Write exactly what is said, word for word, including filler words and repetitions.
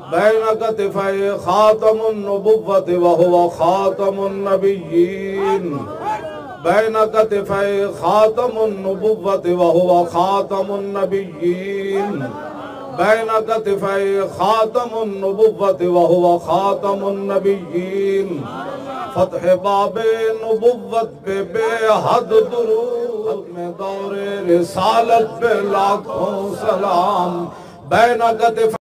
ban कतिफै खातमुन नबुव्वति व हुवा खातमुन नबिय्यीन ban कतिफै खातमुन नबुव्वति व हुवा खातमुन नबिय्यीन बैन कतिफै खातमुन नबुव्वति व हुवा खातमुन नबिय्यीन फतह बाबे नबुव्वत पे बेहद दुरूद में दौरे रिसालत पे लाखों सलाम बैन कतिफै